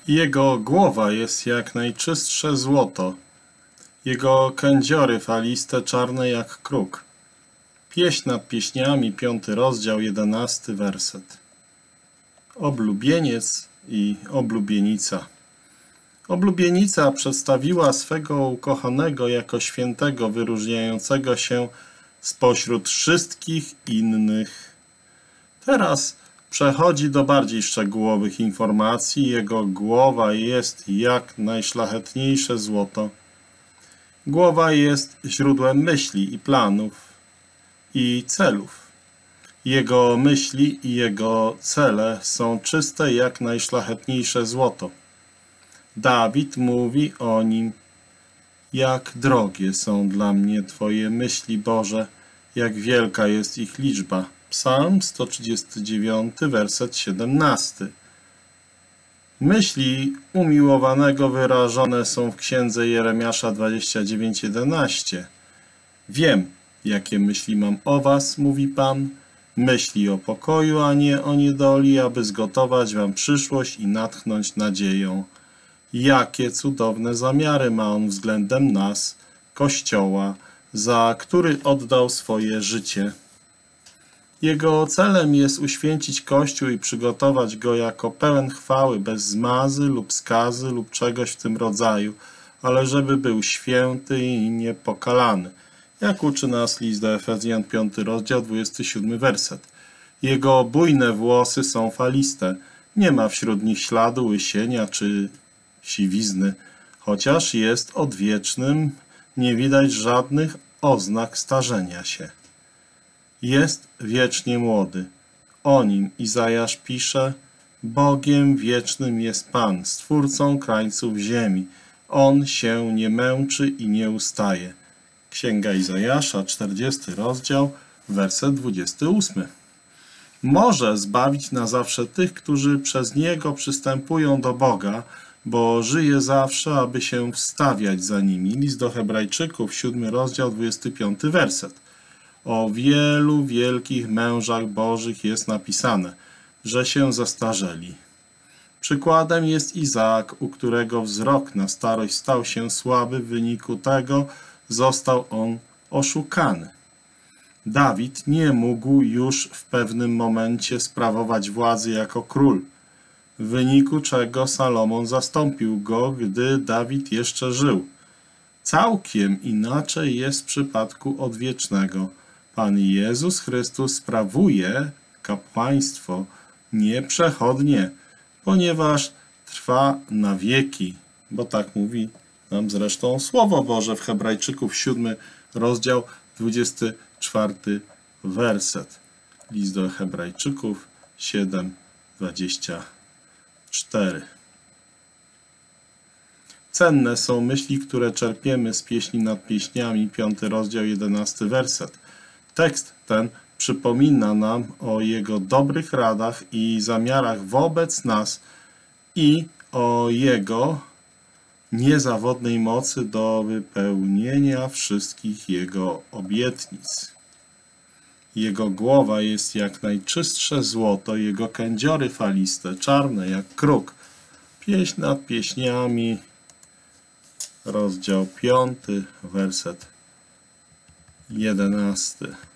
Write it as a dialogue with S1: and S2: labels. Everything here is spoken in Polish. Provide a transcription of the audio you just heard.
S1: Jego głowa jest jak najczystsze złoto, jego kędziory faliste, czarne jak kruk. Pieśń nad pieśniami, 5 rozdział, 11 werset. Oblubieniec i oblubienica. Oblubienica przedstawiła swego ukochanego jako świętego, wyróżniającego się spośród wszystkich innych. Teraz przechodzi do bardziej szczegółowych informacji. Jego głowa jest jak najszlachetniejsze złoto. Głowa jest źródłem myśli i planów i celów. Jego myśli i jego cele są czyste jak najszlachetniejsze złoto. Dawid mówi o nim: jak drogie są dla mnie Twoje myśli, Boże, jak wielka jest ich liczba. Psalm 139, werset 17. Myśli umiłowanego wyrażone są w księdze Jeremiasza 29:11. Wiem, jakie myśli mam o was, mówi Pan, myśli o pokoju, a nie o niedoli, aby zgotować wam przyszłość i natchnąć nadzieją. Jakie cudowne zamiary ma On względem nas, Kościoła, za który oddał swoje życie. Jego celem jest uświęcić Kościół i przygotować go jako pełen chwały, bez zmazy lub skazy lub czegoś w tym rodzaju, ale żeby był święty i niepokalany, jak uczy nas list do Efezjan 5 rozdział 27 werset. Jego bujne włosy są faliste, nie ma wśród nich śladu łysienia czy siwizny, chociaż jest odwiecznym, nie widać żadnych oznak starzenia się. Jest wiecznie młody. O nim Izajasz pisze: Bogiem wiecznym jest Pan, Stwórcą krańców ziemi. On się nie męczy i nie ustaje. Księga Izajasza, 40 rozdział, werset 28. Może zbawić na zawsze tych, którzy przez Niego przystępują do Boga, bo żyje zawsze, aby się wstawiać za nimi. List do Hebrajczyków, 7 rozdział, 25 werset. O wielu wielkich mężach bożych jest napisane, że się zestarzeli. Przykładem jest Izaak, u którego wzrok na starość stał się słaby, w wyniku tego został on oszukany. Dawid nie mógł już w pewnym momencie sprawować władzy jako król, w wyniku czego Salomon zastąpił go, gdy Dawid jeszcze żył. Całkiem inaczej jest w przypadku odwiecznego. Pan Jezus Chrystus sprawuje kapłaństwo nieprzechodnie, ponieważ trwa na wieki, bo tak mówi nam zresztą Słowo Boże w Hebrajczyków 7 rozdział 24 werset. List do Hebrajczyków 7:24. Cenne są myśli, które czerpiemy z pieśni nad pieśniami, 5 rozdział 11 werset. Tekst ten przypomina nam o Jego dobrych radach i zamiarach wobec nas i o Jego niezawodnej mocy do wypełnienia wszystkich Jego obietnic. Jego głowa jest jak najczystsze złoto, Jego kędziory faliste, czarne jak kruk. Pieśń nad pieśniami, rozdział 5, werset 11.